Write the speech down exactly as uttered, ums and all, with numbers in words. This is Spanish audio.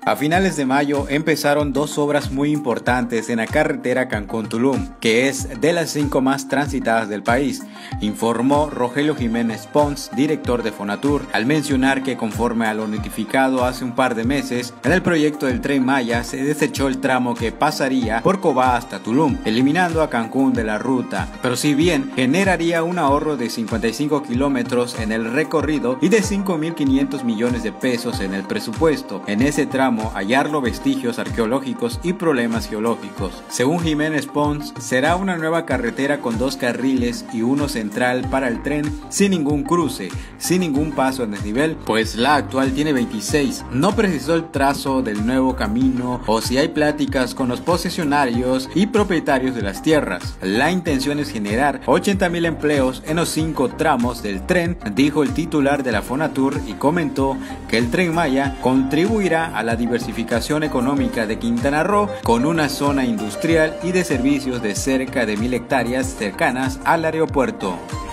A finales de mayo empezaron dos obras muy importantes en la carretera Cancún-Tulum, que es de las cinco más transitadas del país, informó Rogelio Jiménez Pons, director de Fonatur, al mencionar que conforme a lo notificado hace un par de meses, en el proyecto del Tren Maya se desechó el tramo que pasaría por Cobá hasta Tulum, eliminando a Cancún de la ruta, pero si bien generaría un ahorro de cincuenta y cinco kilómetros en el recorrido y de cinco mil quinientos millones de pesos en el presupuesto, en ese tramo hallarlo vestigios arqueológicos y problemas geológicos. Según Jiménez Pons, será una nueva carretera con dos carriles y uno central para el tren, sin ningún cruce, sin ningún paso en desnivel, pues la actual tiene veintiséis. No precisó el trazo del nuevo camino o si hay pláticas con los posesionarios y propietarios de las tierras. La intención es generar ochenta mil empleos en los cinco tramos del tren, dijo el titular de la Fonatur, y comentó que el Tren Maya contribuirá a la diversificación económica de Quintana Roo con una zona industrial y de servicios de cerca de mil hectáreas cercanas al aeropuerto.